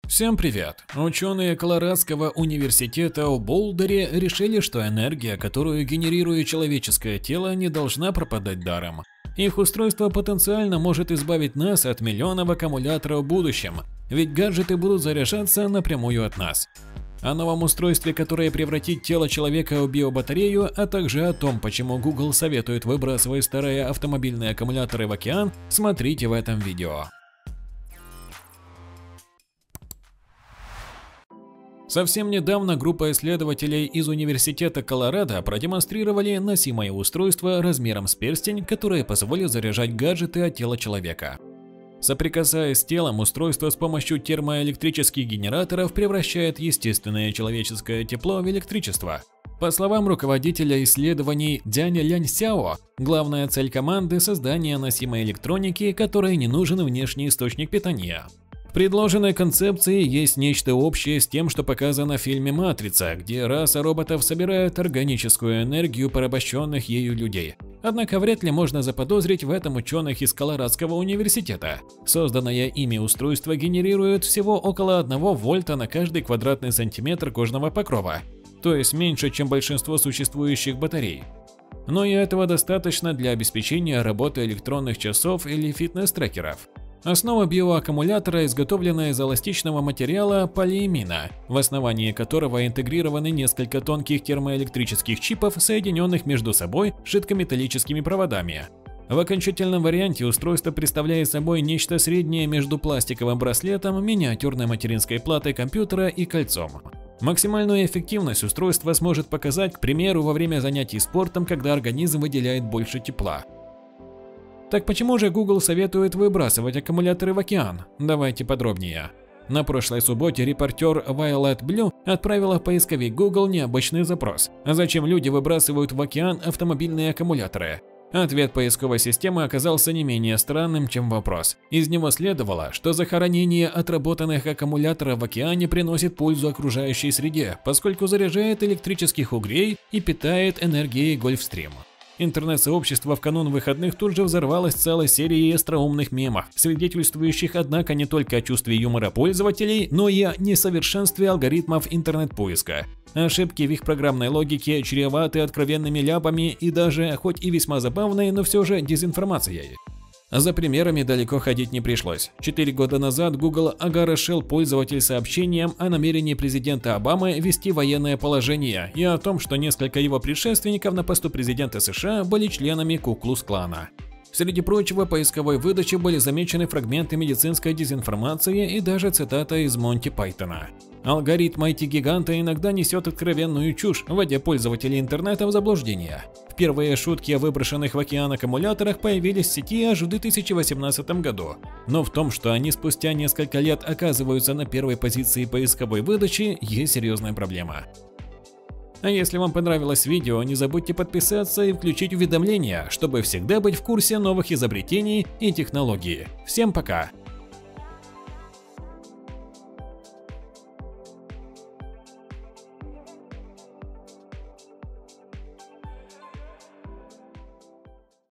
Всем привет! Ученые Колорадского университета в Болдере решили, что энергия, которую генерирует человеческое тело, не должна пропадать даром. Их устройство потенциально может избавить нас от миллионов аккумуляторов в будущем, ведь гаджеты будут заряжаться напрямую от нас. О новом устройстве, которое превратит тело человека в биобатарею, а также о том, почему Google советует выбрасывать старые автомобильные аккумуляторы в океан, смотрите в этом видео. Совсем недавно группа исследователей из Университета Колорадо продемонстрировали носимое устройство размером с перстень, которое позволит заряжать гаджеты от тела человека. Соприкасаясь с телом, устройство с помощью термоэлектрических генераторов превращает естественное человеческое тепло в электричество. По словам руководителя исследований Дзяня Ляньсяо, главная цель команды – создание носимой электроники, которой не нужен внешний источник питания. В предложенной концепции есть нечто общее с тем, что показано в фильме «Матрица», где раса роботов собирает органическую энергию порабощенных ею людей. Однако вряд ли можно заподозрить в этом ученых из Колорадского университета. Созданное ими устройство генерирует всего около 1 вольта на каждый квадратный сантиметр кожного покрова, то есть меньше, чем большинство существующих батарей. Но и этого достаточно для обеспечения работы электронных часов или фитнес-трекеров. Основа биоаккумулятора изготовлена из эластичного материала полиэмина, в основании которого интегрированы несколько тонких термоэлектрических чипов, соединенных между собой жидкометаллическими проводами. В окончательном варианте устройство представляет собой нечто среднее между пластиковым браслетом, миниатюрной материнской платой компьютера и кольцом. Максимальную эффективность устройство сможет показать, к примеру, во время занятий спортом, когда организм выделяет больше тепла. Так почему же Google советует выбрасывать аккумуляторы в океан? Давайте подробнее. На прошлой субботе репортер Violet Blue отправила в поисковик Google необычный запрос: зачем люди выбрасывают в океан автомобильные аккумуляторы? Ответ поисковой системы оказался не менее странным, чем вопрос. Из него следовало, что захоронение отработанных аккумуляторов в океане приносит пользу окружающей среде, поскольку заряжает электрических угрей и питает энергией Gulfstream. Интернет-сообщество в канун выходных тут же взорвалось целой серией остроумных мемов, свидетельствующих, однако, не только о чувстве юмора пользователей, но и о несовершенстве алгоритмов интернет-поиска. Ошибки в их программной логике чреваты откровенными ляпами и даже, хоть и весьма забавной, но все же дезинформацией. За примерами далеко ходить не пришлось. 4 года назад Google огорошил пользователей сообщением о намерении президента Обамы ввести военное положение и о том, что несколько его предшественников на посту президента США были членами Ку-клукс-клана. Среди прочего, в поисковой выдаче были замечены фрагменты медицинской дезинформации и даже цитата из Монти Пайтона. Алгоритм IT-гиганта иногда несет откровенную чушь, вводя пользователей интернета в заблуждение. Первые шутки о выброшенных в океан аккумуляторах появились в сети аж в 2018 году. Но в том, что они спустя несколько лет оказываются на первой позиции поисковой выдачи, есть серьезная проблема. А если вам понравилось видео, не забудьте подписаться и включить уведомления, чтобы всегда быть в курсе новых изобретений и технологий. Всем пока!